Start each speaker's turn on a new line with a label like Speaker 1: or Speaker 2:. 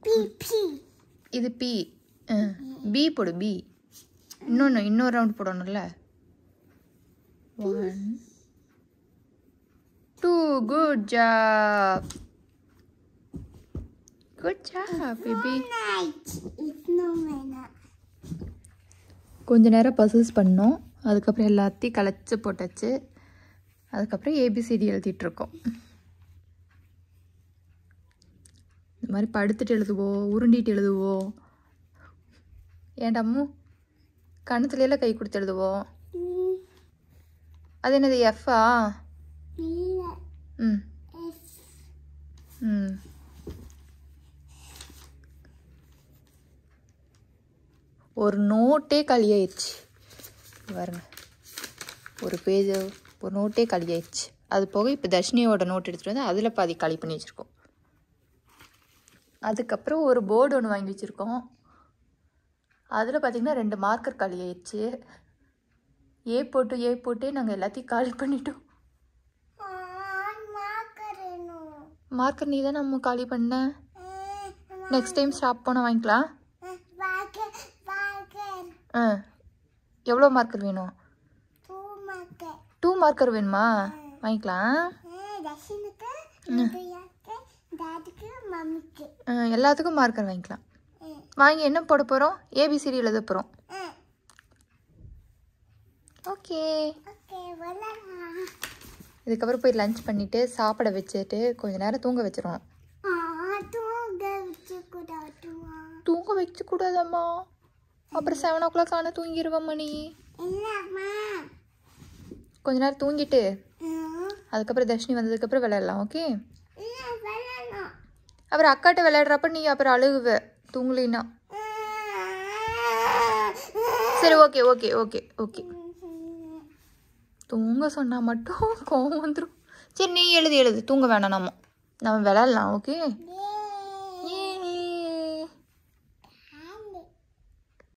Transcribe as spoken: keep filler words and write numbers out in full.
Speaker 1: இது B B போடு பி இன்னொன்று இன்னொரு ரவுண்ட் போடணும்ல one two good job good job baby கொஞ்ச நேரம் பசில்ஸ் பண்ணோம் அதுக்கப்புறம் எல்லாத்தையும் கலைச்சி போட்டாச்சு அதுக்கப்புறம் ஏபிசிடி எழுதிட்டுருக்கோம் இந்த மாதிரி படுத்துட்டு எழுதுவோம் உருண்டிட்டு எழுதுவோம் ஏன்டாமு கணத்துலையெல்லாம் கை கொடுத்து எழுதுவோம் அது என்னது எஃப்பா ம் ம் ஒரு நோட்டே காலியாயிடுச்சு பாருங்க ஒரு பேஜ் ஒரு நோட்டே காலியாயிடுச்சு அது போக இப்போ தர்ஷினியோட நோட் எடுத்துகிட்டு வந்து அதில் பாதி காலி பண்ணி வச்சுருக்கோம் அதுக்கப்புறம் ஒரு போர்டு ஒன்று வாங்கி வச்சுருக்கோம் அதில் பார்த்திங்கன்னா ரெண்டு மார்க்கர் காலி ஆயிடுச்சு ஏ போட்டு ஏ போட்டு நாங்கள் எல்லாத்தையும் காலி பண்ணிட்டோம் மார்க்கர் நீ தான் நம்ம காலி பண்ண நெக்ஸ்ட் டைம் ஸ்டாப் பண்ண வாங்கிக்கலாம் ஆ எவ்வளோ மார்க்கர் வேணும் டூ மார்க்கர் வேணுமா வாங்கிக்கலாம் எல்லாத்துக்கும் மார்க்கர் வாங்கிக்கலாம் வாங்கி என்ன போட போகிறோம் ஏபிசிடி எழுத போகிறோம் ஓகே இதுக்கப்புறம் போய் லஞ்ச் பண்ணிவிட்டு சாப்பிட வச்சுட்டு கொஞ்ச நேரம் தூங்க வச்சிடணும் தூங்க வைக்கக்கூடாதம்மா அப்புறம் செவன் ஓ கிளாக் ஆனால் தூங்கிடுவேம்மா நீ கொஞ்ச நேரம் தூங்கிட்டு அதுக்கப்புறம் தர்ஷினி வந்ததுக்கப்புறம் விளையாடலாம் ஓகே அப்புறம் அக்காட்ட விளையாடுறப்ப நீ அப்புறம் அழுகுவ தூங்கலின்னா சரி ஓகே ஓகே ஓகே ஓகே தூங்க சொன்னால் மட்டும் கோவம் வந்துடும் சரி நீ எழுது எழுது தூங்க வேணாம் நம்ம நம்ம விளையாடலாம் ஓகே